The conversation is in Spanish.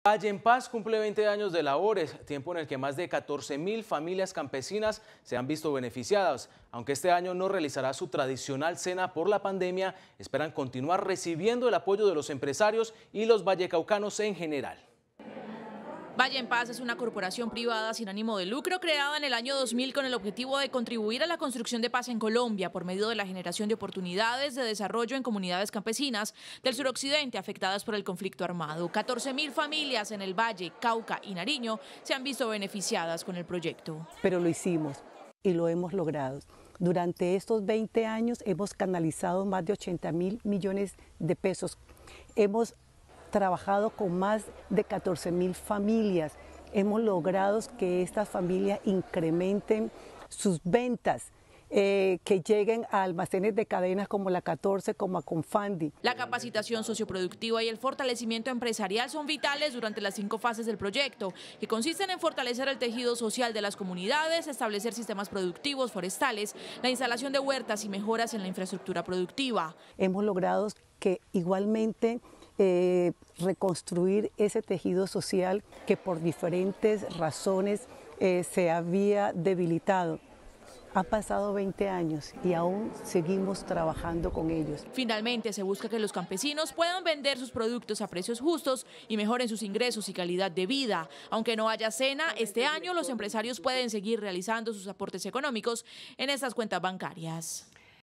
Valle en Paz cumple 20 años de labores, tiempo en el que más de 14.000 familias campesinas se han visto beneficiadas. Aunque este año no realizará su tradicional cena por la pandemia, esperan continuar recibiendo el apoyo de los empresarios y los vallecaucanos en general. Valle en Paz es una corporación privada sin ánimo de lucro creada en el año 2000 con el objetivo de contribuir a la construcción de paz en Colombia por medio de la generación de oportunidades de desarrollo en comunidades campesinas del suroccidente afectadas por el conflicto armado. 14.000 familias en el Valle, Cauca y Nariño se han visto beneficiadas con el proyecto. Pero lo hicimos y lo hemos logrado. Durante estos 20 años hemos canalizado más de 80.000 millones de pesos. Hemos trabajado con más de 14.000 familias. Hemos logrado que estas familias incrementen sus ventas, que lleguen a almacenes de cadenas como la 14, como a Confandi. La capacitación socioproductiva y el fortalecimiento empresarial son vitales durante las 5 fases del proyecto, que consisten en fortalecer el tejido social de las comunidades, establecer sistemas productivos forestales, la instalación de huertas y mejoras en la infraestructura productiva. Hemos logrado que igualmente reconstruir ese tejido social que por diferentes razones se había debilitado. Han pasado 20 años y aún seguimos trabajando con ellos. Finalmente, se busca que los campesinos puedan vender sus productos a precios justos y mejoren sus ingresos y calidad de vida. Aunque no haya cena, este año los empresarios pueden seguir realizando sus aportes económicos en estas cuentas bancarias.